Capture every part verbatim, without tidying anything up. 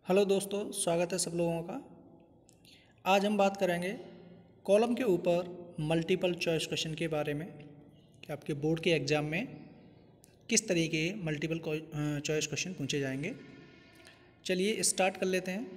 Hello दोस्तों, स्वागत है सब लोगों का। आज हम बात करेंगे कॉलम के ऊपर मल्टीपल चॉइस क्वेश्चन के बारे में कि आपके बोर्ड के एग्ज़ाम में किस तरीके के मल्टीपल चॉइस क्वेश्चन पूछे जाएंगे। चलिए स्टार्ट कर लेते हैं।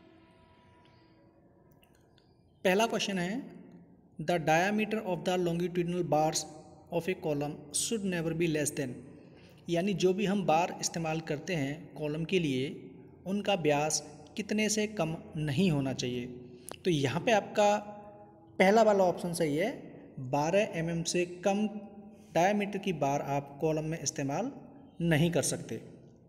पहला क्वेश्चन है, the diameter of the longitudinal bars of a column should never be less than, यानी जो भी हम बार इस्तेमाल करते हैं कॉलम के लिए उनका व्यास कितने से कम नहीं होना चाहिए। तो यहाँ पे आपका पहला वाला ऑप्शन सही है, बारह एम एम से कम डायामीटर की बार आप कॉलम में इस्तेमाल नहीं कर सकते।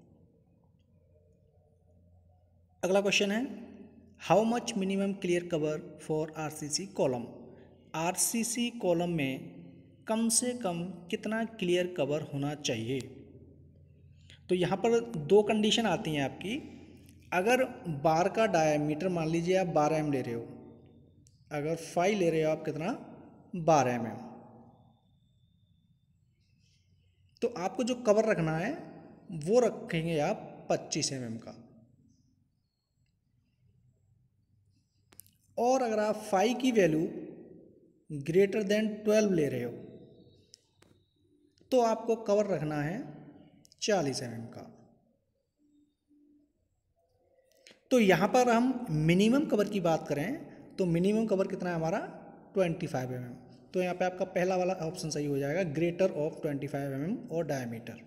अगला क्वेश्चन है, how much minimum clear cover for RCC column. RCC column में कम से कम कितना क्लियर कवर होना चाहिए। तो यहाँ पर दो कंडीशन आती हैं आपकी। अगर बार का डायमीटर मान लीजिए आप बारह एम ले रहे हो, अगर फाइव ले रहे हो आप कितना बारह एम एम, तो आपको जो कवर रखना है वो रखेंगे आप पच्चीस एम एम का। और अगर आप फाइव की वैल्यू ग्रेटर देन ट्वेल्व ले रहे हो तो आपको कवर रखना है चालीस एम एम का। तो यहाँ पर हम मिनिमम कवर की बात करें तो मिनिमम कवर कितना है हमारा पच्चीस एम एम। तो यहाँ पे आपका पहला वाला ऑप्शन सही हो जाएगा, ग्रेटर ऑफ पच्चीस एम एम और डायमीटर।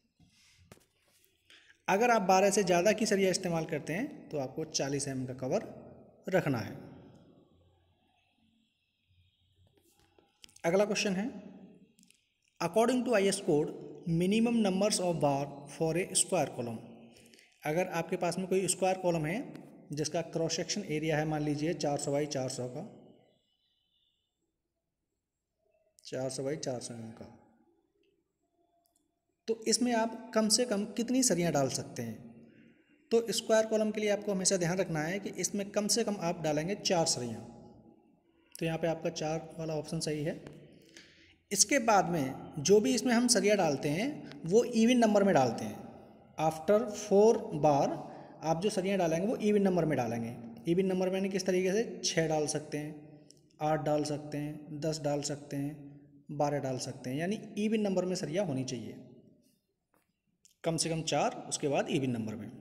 अगर आप बारह से ज़्यादा की सरिया इस्तेमाल करते हैं तो आपको चालीस एम एम का कवर रखना है। अगला क्वेश्चन है, according to I S code minimum numbers of bar for a square column. अगर आपके पास में कोई स्क्वायर कॉलम है जिसका क्रॉस सेक्शन एरिया है मान लीजिए चार सौ बाई चार सौ का, चार सौ बाई चार सौ एम का, तो इसमें आप कम से कम कितनी सरियाँ डाल सकते हैं। तो स्क्वायर कॉलम के लिए आपको हमेशा ध्यान रखना है कि इसमें कम से कम आप डालेंगे चार सरियाँ। तो यहाँ पे आपका चार वाला ऑप्शन सही है। इसके बाद में जो भी इसमें हम सरिया डालते हैं वो इवन नंबर में डालते हैं। आफ्टर फोर बार आप जो सरियाँ डालेंगे वो इवन नंबर में डालेंगे। इवन नंबर में किस तरीके से, छः डाल सकते हैं, आठ डाल सकते हैं, दस डाल सकते हैं, बारह डाल सकते हैं, यानी इवन नंबर में सरिया होनी चाहिए, कम से कम चार, उसके बाद इवन नंबर में।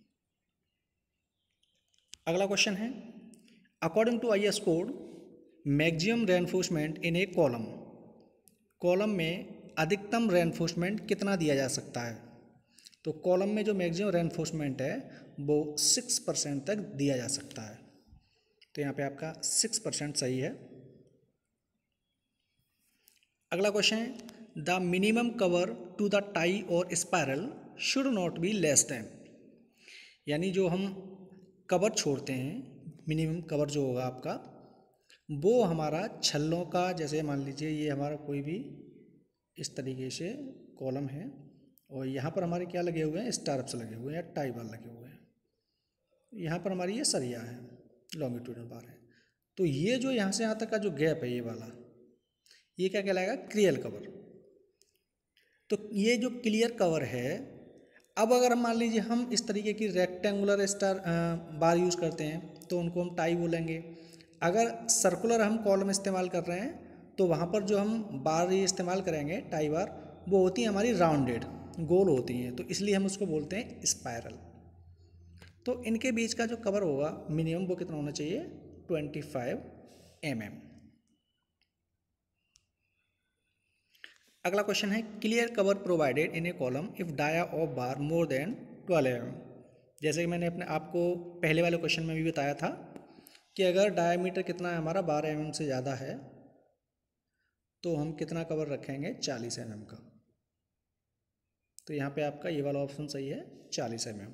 अगला क्वेश्चन है, according to I S code maximum reinforcement in a column. Column में अधिकतम रेनफोर्समेंट कितना दिया जा सकता है। तो कॉलम में जो मैक्सिमम रेनफोर्समेंट है वो सिक्स परसेंट तक दिया जा सकता है। तो यहाँ पे आपका सिक्स परसेंट सही है। अगला क्वेश्चन है, the minimum cover to the tie और spiral should not be less than, यानी जो हम कवर छोड़ते हैं मिनिमम कवर जो होगा आपका वो हमारा छल्लों का, जैसे मान लीजिए ये हमारा कोई भी इस तरीके से कॉलम है और यहाँ पर हमारे क्या लगे हुए हैं, स्टारप्स लगे हुए हैं या टाई बार लगे हुए हैं, यहाँ पर हमारी ये सरिया है, लॉन्गिट्यूडनल बार है। तो ये जो यहाँ से यहाँ तक का जो गैप है ये वाला, ये क्या कहलाएगा, क्लियर कवर। तो ये जो क्लियर कवर है, अब अगर हम मान लीजिए हम इस तरीके की रेक्टेंगुलर स्टार बार यूज़ करते हैं तो उनको हम टाई बोलेंगे। अगर सर्कुलर हम कॉलम इस्तेमाल कर रहे हैं तो वहाँ पर जो हम बार ये इस्तेमाल करेंगे टाई बार, वो होती है हमारी राउंडेड, गोल होती हैं, तो इसलिए हम उसको बोलते हैं स्पायरल। तो इनके बीच का जो कवर होगा मिनिमम वो कितना होना चाहिए, ट्वेंटी फाइव एम एम। अगला क्वेश्चन है, clear cover provided in a column if dia of bar more than twelve m m. जैसे कि मैंने अपने आपको पहले वाले क्वेश्चन में भी बताया था कि अगर डायमीटर कितना है हमारा बारह एम एम से ज़्यादा है तो हम कितना कवर रखेंगे, चालीस एम एम का। तो यहाँ पे आपका ये वाला ऑप्शन सही है, चालीस एम एम।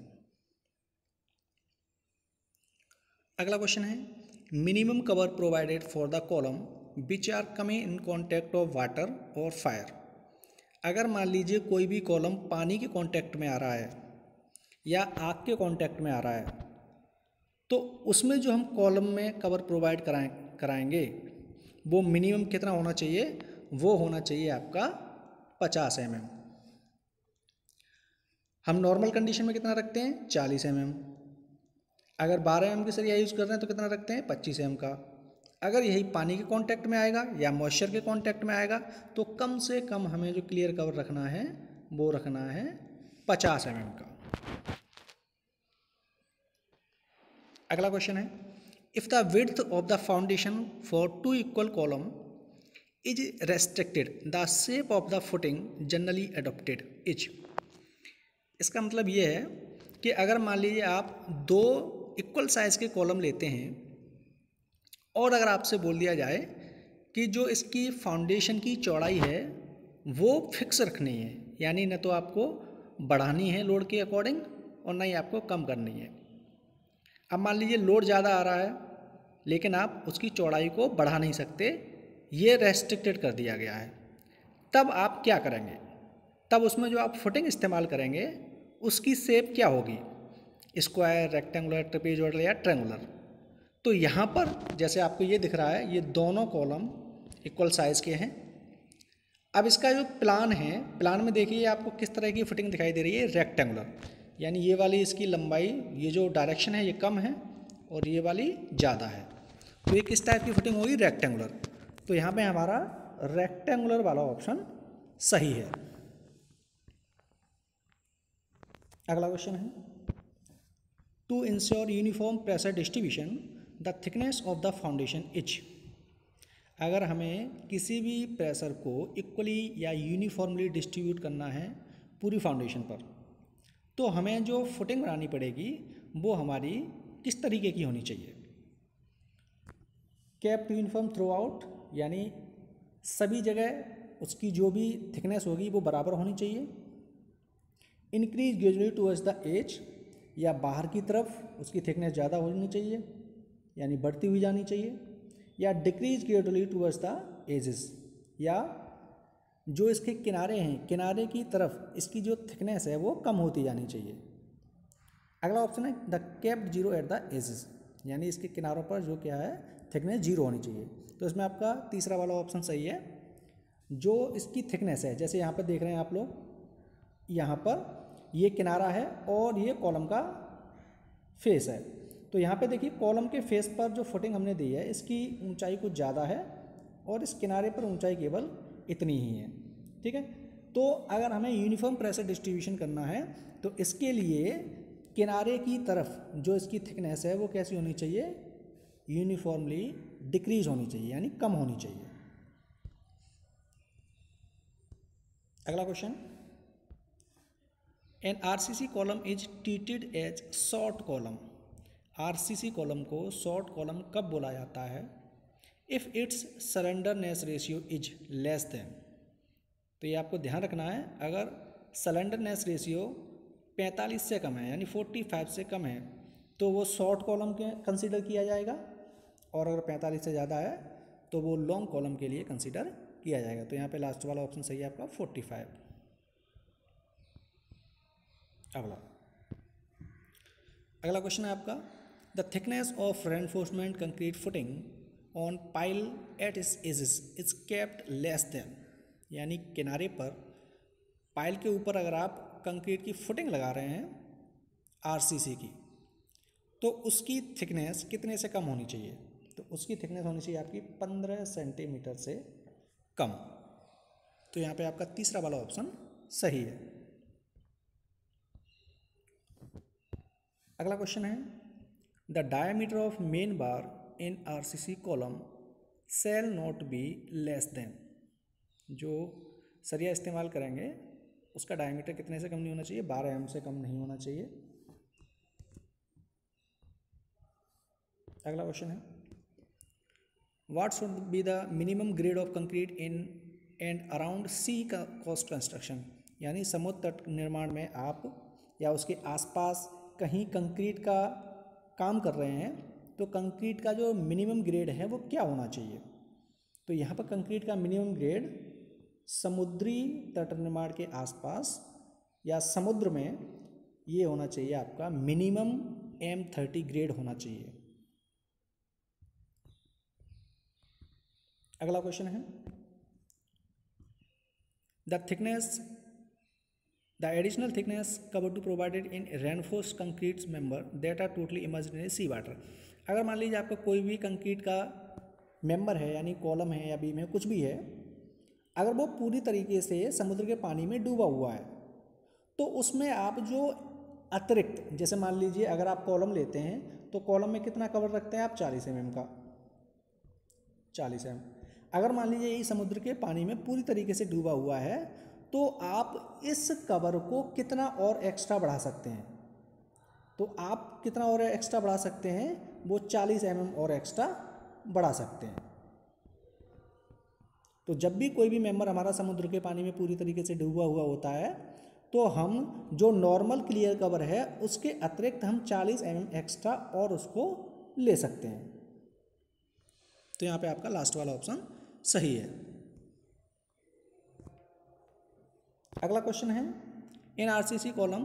अगला क्वेश्चन है, minimum cover provided for the column which are coming in contact of water और फायर। अगर मान लीजिए कोई भी कॉलम पानी के कांटेक्ट में आ रहा है या आग के कांटेक्ट में आ रहा है तो उसमें जो हम कॉलम में कवर प्रोवाइड कराएं कराएंगे वो मिनिमम कितना होना चाहिए, वो होना चाहिए आपका पचास एम एम। हम नॉर्मल कंडीशन में कितना रखते हैं, चालीस एम एम। अगर बारह एम की सरिया यूज़ कर रहे हैं तो कितना रखते हैं, पच्चीस एम का। अगर यही पानी के कांटेक्ट में आएगा या मॉइस्चर के कांटेक्ट में आएगा तो कम से कम हमें जो क्लियर कवर रखना है वो रखना है पचास एम एम का। अगला क्वेश्चन है, if the width of the foundation for two equal column is restricted the shape of the footing generally adopted is. इसका मतलब ये है कि अगर मान लीजिए आप दो इक्वल साइज के कॉलम लेते हैं और अगर आपसे बोल दिया जाए कि जो इसकी फाउंडेशन की चौड़ाई है वो फिक्स रखनी है, यानी न तो आपको बढ़ानी है लोड के अकॉर्डिंग और ना ही आपको कम करनी है। अब मान लीजिए लोड ज़्यादा आ रहा है लेकिन आप उसकी चौड़ाई को बढ़ा नहीं सकते, ये रेस्ट्रिक्टेड कर दिया गया है। तब आप क्या करेंगे, तब उसमें जो आप फुटिंग इस्तेमाल करेंगे उसकी शेप क्या होगी, स्क्वायर, रेक्टेंगुलर, ट्रेपेजॉइडल या ट्रायंगुलर। तो यहाँ पर जैसे आपको ये दिख रहा है ये दोनों कॉलम इक्वल साइज़ के हैं। अब इसका जो प्लान है, प्लान में देखिए आपको किस तरह की फिटिंग दिखाई दे रही है, रेक्टेंगुलर, यानी ये वाली इसकी लंबाई, ये जो डायरेक्शन है ये कम है और ये वाली ज़्यादा है। तो ये किस टाइप की फिटिंग होगी, रेक्टेंगुलर। तो यहाँ पे हमारा रेक्टेंगुलर वाला ऑप्शन सही है। अगला क्वेश्चन है, to ensure uniform pressure distribution the thickness of the foundation is. अगर हमें किसी भी प्रेशर को इक्वली या यूनिफॉर्मली डिस्ट्रीब्यूट करना है पूरी फाउंडेशन पर, तो हमें जो फुटिंग बनानी पड़ेगी वो हमारी किस तरीके की होनी चाहिए। केप्ट यूनिफॉर्म थ्रू आउट, यानी सभी जगह उसकी जो भी थिकनेस होगी वो बराबर होनी चाहिए। Increase gradually towards the edge, या बाहर की तरफ उसकी थिकनेस ज़्यादा होनी चाहिए यानी बढ़ती हुई जानी चाहिए। या decrease gradually towards the edges, या जो इसके किनारे हैं किनारे की तरफ इसकी जो थिकनेस है वो कम होती जानी चाहिए। अगला ऑप्शन है the kept zero at the edges, यानी इसके किनारों पर जो क्या है थिकनेस जीरो होनी चाहिए। तो इसमें आपका तीसरा वाला ऑप्शन सही है। जो इसकी थिकनेस है, जैसे यहाँ पर देख रहे हैं आप लोग, यहाँ पर ये किनारा है और ये कॉलम का फेस है। तो यहाँ पे देखिए कॉलम के फेस पर जो फुटिंग हमने दी है इसकी ऊंचाई कुछ ज़्यादा है और इस किनारे पर ऊंचाई केवल इतनी ही है, ठीक है। तो अगर हमें यूनिफॉर्म प्रेशर डिस्ट्रीब्यूशन करना है तो इसके लिए किनारे की तरफ जो इसकी थिकनेस है वो कैसी होनी चाहिए, यूनिफॉर्मली डिक्रीज होनी चाहिए, यानी कम होनी चाहिए। अगला question, an RCC column is treated as short column. RCC column को शॉर्ट कॉलम कब बोला जाता है, if its slenderness ratio is less than. तो ये आपको ध्यान रखना है, अगर सलेंडरनेस रेशियो पैंतालीस से कम है यानी पैंतालीस से कम है तो वो शॉर्ट कॉलम के कंसीडर किया जाएगा, और अगर पैंतालीस से ज़्यादा है तो वो लॉन्ग कॉलम के लिए कंसीडर किया जाएगा। तो यहाँ पे लास्ट वाला ऑप्शन सही है आपका पैंतालीस। अगला अगला क्वेश्चन है आपका, the thickness of reinforcement concrete footing on pile at is edges is kept less than, यानी किनारे पर पाइल के ऊपर अगर आप कंक्रीट की फुटिंग लगा रहे हैं आरसीसी की तो उसकी थिकनेस कितने से कम होनी चाहिए, तो उसकी थिकनेस होनी चाहिए आपकी पंद्रह सेंटीमीटर से कम। तो यहाँ पे आपका तीसरा वाला ऑप्शन सही है। अगला क्वेश्चन है, the diameter of main bar in RCC column shall not be less than. जो सरिया इस्तेमाल करेंगे उसका डायमीटर कितने से कम नहीं होना चाहिए, बारह एम से कम नहीं होना चाहिए। अगला क्वेश्चन है, what should be the minimum grade of concrete in and around sea का कोस्ट कंस्ट्रक्शन, यानी समुद्र तट निर्माण में आप या उसके आसपास कहीं कंक्रीट का काम कर रहे हैं तो कंक्रीट का जो मिनिमम ग्रेड है वो क्या होना चाहिए। तो यहाँ पर कंक्रीट का मिनिमम ग्रेड समुद्री तट निर्माण के आसपास या समुद्र में ये होना चाहिए आपका मिनिमम एम थर्टी ग्रेड होना चाहिए। अगला क्वेश्चन है, the thickness the additional thickness cover to provided in reinforce concrete member that are totally immersed in sea water. अगर मान लीजिए आपका कोई भी कंक्रीट का मेंबर है, यानी कॉलम है या बीम है, कुछ भी है, अगर वो पूरी तरीके से समुद्र के पानी में डूबा हुआ है, तो उसमें आप जो अतिरिक्त, जैसे मान लीजिए अगर आप कॉलम लेते हैं तो कॉलम में कितना कवर रखते हैं आप, चालीस एम एम का, चालीस एम। अगर मान लीजिए ये समुद्र के पानी में पूरी तरीके से डूबा हुआ है, तो आप इस कवर को कितना और एक्स्ट्रा बढ़ा सकते हैं। तो आप कितना और एक्स्ट्रा बढ़ा सकते हैं, वो चालीस एम एम और एक्स्ट्रा बढ़ा सकते हैं। तो जब भी कोई भी मेंबर हमारा समुद्र के पानी में पूरी तरीके से डूबा हुआ होता है, तो हम जो नॉर्मल क्लियर कवर है उसके अतिरिक्त हम चालीस एम एम एक्स्ट्रा और उसको ले सकते हैं। तो यहाँ पे आपका लास्ट वाला ऑप्शन सही है। अगला क्वेश्चन है, in RCC column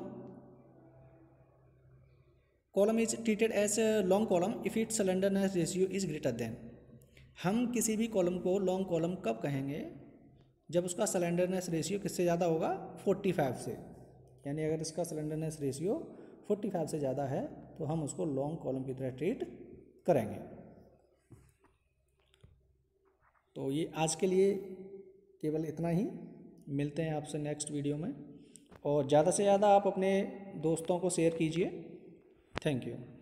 column is treated as long column if its slenderness ratio is greater than. हम किसी भी कॉलम को लॉन्ग कॉलम कब कहेंगे, जब उसका स्लेंडरनेस रेशियो किससे ज़्यादा होगा, पैंतालीस से। यानी अगर इसका स्लेंडरनेस रेशियो पैंतालीस से ज़्यादा है तो हम उसको लॉन्ग कॉलम की तरह ट्रीट करेंगे। तो ये आज के लिए केवल इतना ही, मिलते हैं आपसे नेक्स्ट वीडियो में, और ज़्यादा से ज़्यादा आप अपने दोस्तों को शेयर कीजिए। Thank you.